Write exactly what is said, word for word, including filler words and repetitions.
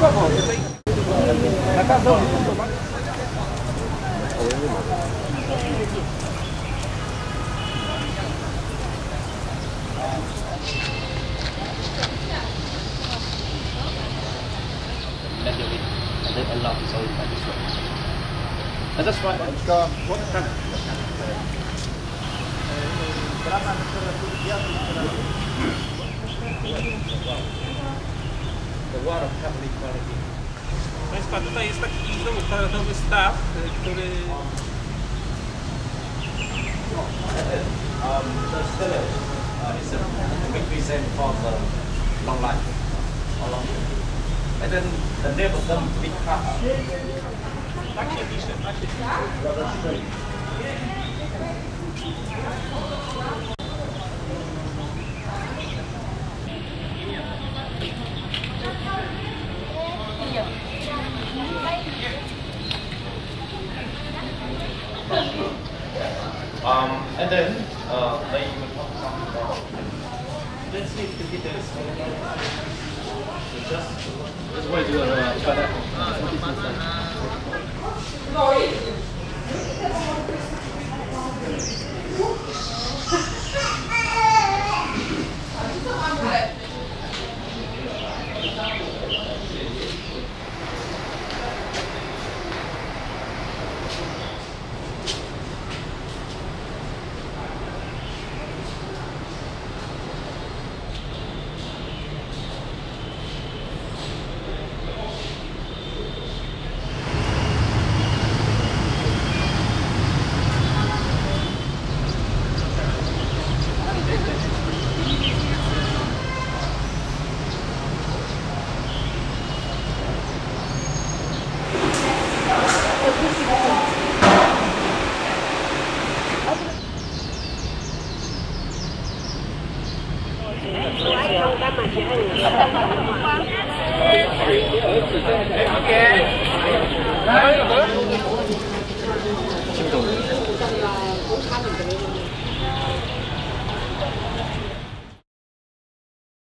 And that's right. What kind of? The water heavily quality. Państwa, tutaj jest taki znowu kwadratowy staw, który... Um, the stillage uh, is a big reason for the long life. Or long life. And then the name of them big cut. Tak się pisze, tak się pisze. Um, and then uh, they will talk something about. Let's see the details. So just just wait to uh,